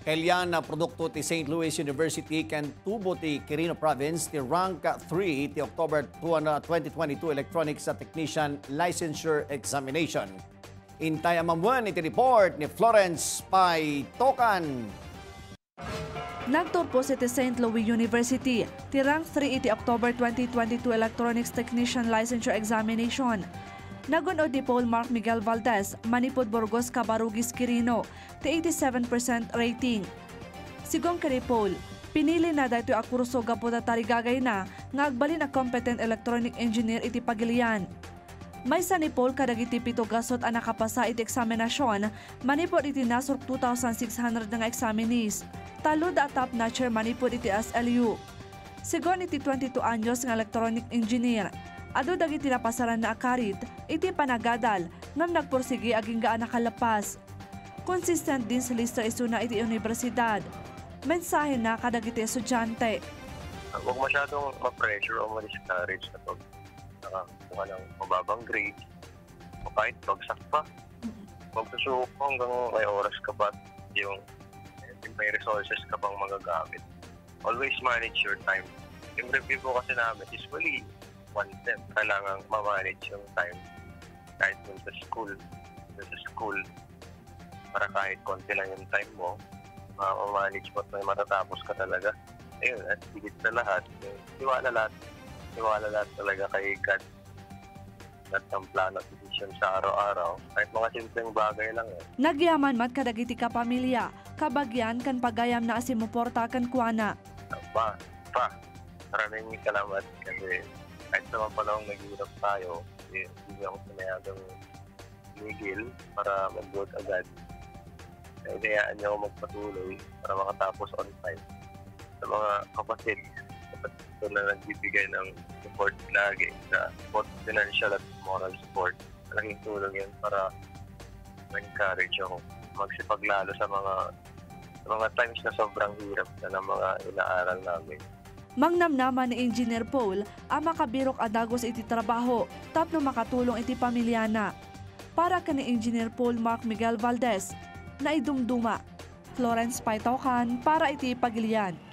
Kailan na produkto ti St. Louis University ken tubo ti Quirino Province ti rank 3 ti October 2022 Electronics Technician Licensure Examination. Intay amamuan iti report ni Florence Paitokan. Nagturpo si St. Louis University ti rank 3 iti October 2022 Electronics Technician Licensure Examination. Nagunod ni Paul Mark Miguel Valdez, Manipod Burgos Cabarugis Quirino, ti 87% rating. Sigong kini Paul, pinili na dahito a kurso gaputa tarigagay na nga agbalin a competent electronic engineer iti pagilian. Maysa ni Paul kadagiti 7 gasot a nakapasa iti eksaminasyon, manipod iti nasur 2,600 nga examinees. Talo da top notcher manipod iti SLU. Sigon iti 22 anyos nga electronic engineer. Ado dagiti napasaran na akarit, iti panagadal, ngam nagpursigi aging gaan nakalapas. Consistent din sa lista isuna iti universidad. Mensahe na kadagiti estudyante. Huwag masyadong ma-pressure o ma-discourage kapag nakakuha ng mababang grades o kahit bagsak pa. Magsusuko hanggang may oras ka pa yung may resources ka pang magagamit. Always manage your time. Yung review po kasi namin is really one step. Kailangan ma-manage yung time kahit dun sa school. Para kahit konti lang yung time mo, ma-manage mo at may matatapos ka talaga. Ayun, at higit sa lahat, tiwala lahat talaga kay God. At ang plano at decision sa araw-araw, kahit mga simpleng bagay lang eh. Nagyaman mat kadagiti ka pamilya, kabagyan kan pagayam na asimuporta kan kuana. Maraming salamat kasi kahit sa mga panahong naghihirap tayo, hindi ako sinayagang migil para mag-work agad. Kayaan niyo ako magpatuloy para makatapos on time. Sa mga kapatid na nagbibigay ng support lagi sa both financial at moral support. Malaking tulong yan para ma-encourage ako magsipaglalo sa mga times na sobrang hirap na ng mga inaaral namin. Mangnamnaman ni Engineer Paul ang makabirok adagos iti trabaho tapno makatulong iti pamilyana. Para ka ni Engineer Paul Mark Miguel Valdez na idumduma. Florence Paitokan para iti Pagilian.